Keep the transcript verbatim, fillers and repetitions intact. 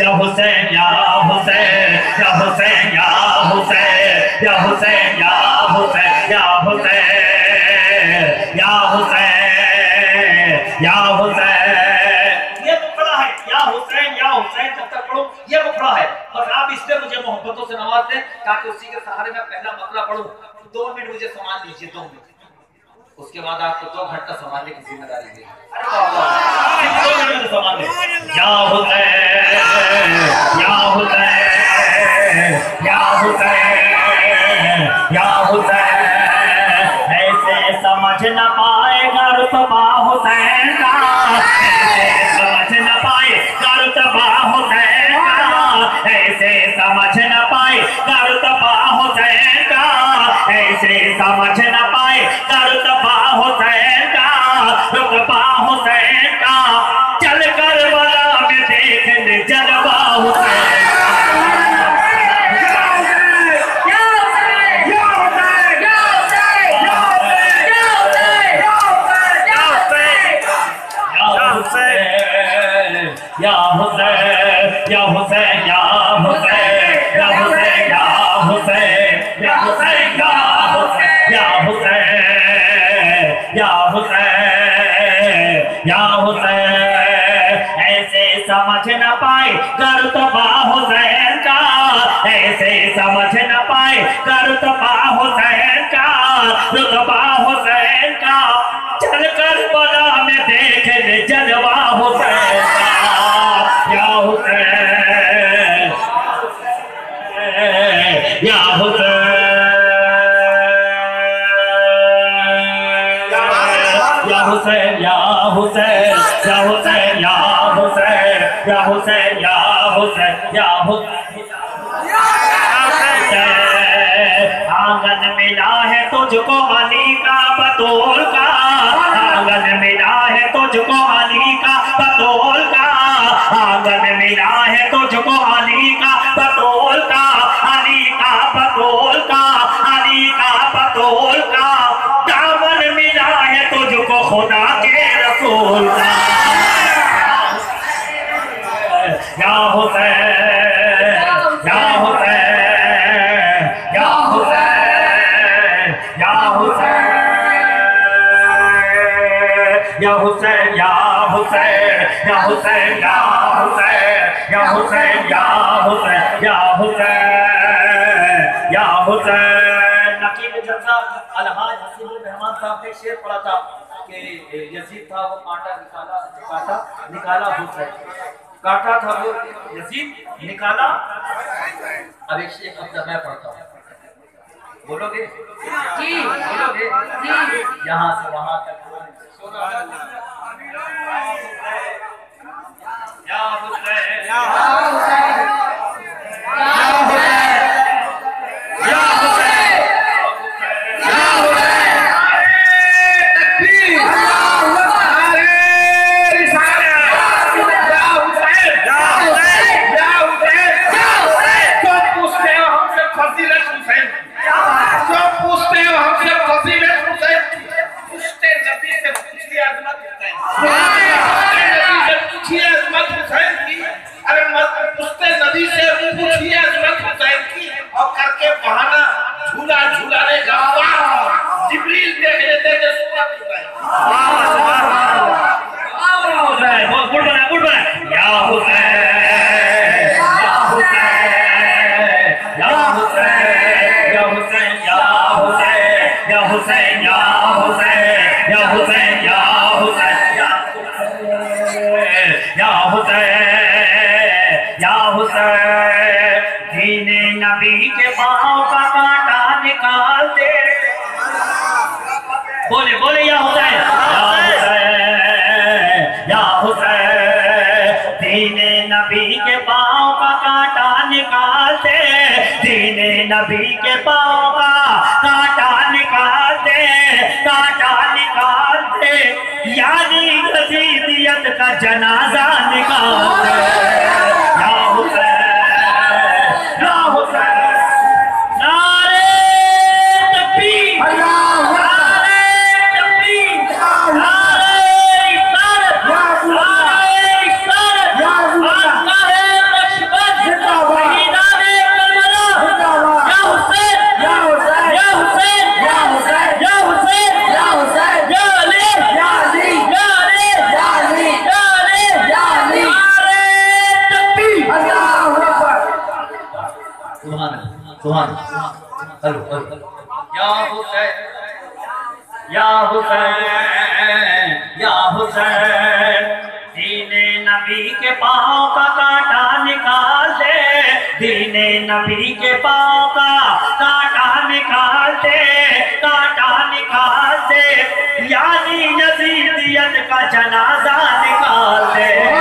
या हुसैन या हुसैन या हुसैन या हुसैन या हुसैन या हुसैन या हुसैन या हुसैन या हुसैन। ये मुखड़ा है या हुसैन या हुसैन जब तक पढ़ो ये मुखड़ा है। और आप इसलिए मुझे मोहब्बतों से नवाज दें ताकि उसी के सहारे में पहला मसला पढ़ूं। दो मिनट मुझे संभाल दीजिए, दो मिनट, उसके बाद आपको दो घंटा संभालने की जिम्मेदारी है। दो मिनट संभाल ले। या हुसैन या हुसैन या हुसैन या हुसैन। ऐसे समझ न पाएगा रुतबा हुसैन का, ऐसे समझ न पाएगा रुतबा हुसैन का, ऐसे समझ न पाएगा रुतबा हुसैन का, ऐसे समझ न पाएगा रुतबा हुसैन का, रुतबा हुसैन का। चल कर बला में देख ले जलवा हुसैन का। या हुसैन या हुसैन या हुसैन या हुसैन या हुसैन या हुसैन या हुसैन या हुसैन या हुसैन या हुसैन। ऐसे समझ न पाए रुतबा हुसैन का, ऐसे समझ न पाए रुतबा हुसैन का, रुतबा हुसैन का। चल कर बला में देख ले जलवा हुसैन का। या हुसैन या हुसैन या हुसैन या हुसैन या हुसैन या हुसैन या हुसैन या हुसैन या हुसैन। आंगन मिला है तुझको अली का बतौल का, आंगन मिला है तुझको अली का बतौल का, आंगन मिला है तुझको अली का बतौल का, अली का बतौल का, अली का बतौल का। दामन मिला है तुझको खुदा के रसूल का। या हुसैन या हुसैन या हुसैन या हुसैन या हुसैन या हुसैन या हुसैन या हुसैन या हुसैन या हुसैन या हुसैन या हुसैन। नकीब जलसा अलहाज हसीबुर रहमान साहब ने शेर पढ़ा था कि यजीद था वो कांटा निकाला, कांटा निकाला हुसैन, काटा था वो यजीद निकाला। अब एक शेर अब मैं पढ़ता हूँ, बोलोगे जी? बोलोगे जी? यहाँ से वहाँ तक या हुसैन या हुसैन या हुसैन या हुसैन या हुसैन। तकबीर अल्लाहु अकबर रिसाला या हुसैन या हुसैन या हुसैन या हुसैन। जो पूछते हो हमसे फजीलत हुसैन, जो पूछते हो हमसे फजीलत हुसैन, पूछते नबी से पूछिए अजमत हुसैन, नबी से पूछिए अजमत हुसैन की। अरे पूछते नबी से पूछिए अजमत हुसैन की और करके बहाना झूला झूलाने का जिब्रील देख लेते थे सूरत हुसैन। गुड बना गुड बना। या हुसैन या हुसैन या हुसैन या हुसैन या हुसैन या हुसैन या हुसैन या हुसैन या हुसैन या हुसैन या हुसैन। दीने नबी के पाँव का कांटा निकाल दे, बोले बोले या हुसैन या हुसैन या हुसैन। दीने नबी के पाँव का कांटा निकाल दे, दीने नबी के पाँव का कांटा निकाल दे, कांटा निकाल दे। यानी यजीदियत का जनाजा निकाल दे। या हुसैन या हुसैन। नारे तकबीर, नारे तकबीर, नारे इस्लाम, नारे इस्लाम, नारे सुभान हेलो या हुसैन या हुसैन या हुसैन दीने नबी के पाँव का कांटा निकाल दे, दीने नबी के पाँव का कांटा निकाल दे, कांटा निकाल दे, यानी यजीदियत का जनाजा निकाल दे।